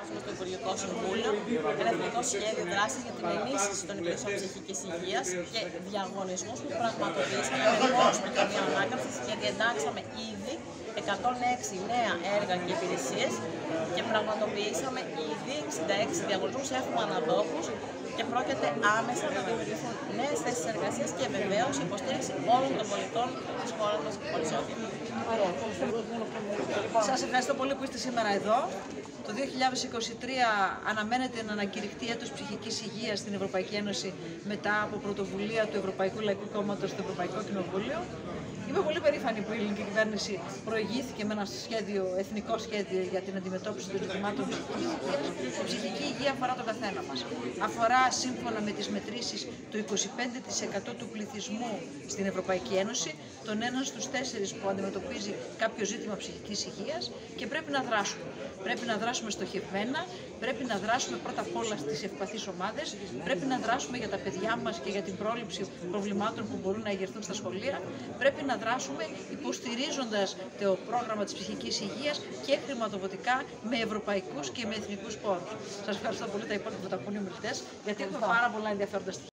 καταθέσουμε στο Υπουργικό Συμβούλιο ένα εθνικό σχέδιο δράσης για την ενίσχυση των υπηρεσιών ψυχικής υγείας και διαγωνισμούς που πραγματοποιήσαμε με κόσμο και μια ανάκαμψη, γιατί εντάξαμε ήδη 106 νέα έργα και υπηρεσίες και πραγματοποιήσαμε ήδη 66 διαγωνισμούς, έχουμε αναδόχους και πρόκειται άμεσα να δημιουργηθούν νέες θέσεις εργασίας και βεβαίως υποστήριξη όλων των πολιτών της χώρας μας περισσότερο. Σας ευχαριστώ πολύ που είστε σήμερα εδώ. Το 2023 αναμένεται να ανακηρυχθεί έτος ψυχικής υγείας στην Ευρωπαϊκή Ένωση μετά από πρωτοβουλία του Ευρωπαϊκού Λαϊκού Κόμματος στο Ευρωπαϊκό Κοινοβούλιο. Είμαι πολύ περήφανη που η ελληνική κυβέρνηση προηγήθηκε με ένα εθνικό σχέδιο για την αντιμετώπιση των ζητημάτων ψυχικής υγείας. Η ψυχική υγεία αφορά τον καθένα μας. Αφορά, σύμφωνα με τις μετρήσεις, το 25% του πληθυσμού στην Ευρωπαϊκή Ένωση, τον 1 στους 4 που αντιμετωπίζει κάποιο ζήτημα ψυχικής υγείας και πρέπει να δράσουμε. Πρέπει να δράσουμε στοχευμένα, πρέπει να δράσουμε πρώτα απ' όλα στις ευπαθείς ομάδες, πρέπει να δράσουμε για τα παιδιά μας και για την πρόληψη προβλημάτων που μπορούν να εγερθούν στα σχολεία, πρέπει να δράσουμε υποστηρίζοντας το πρόγραμμα της ψυχικής υγείας και χρηματοδοτικά με ευρωπαϊκούς και με εθνικούς πόρους. Σας ευχαριστώ πολύ, τα υπόλοιπα που τα πούνε οι ομιλητές, γιατί έχουμε πάρα πολλά ενδιαφέροντα στοιχεία.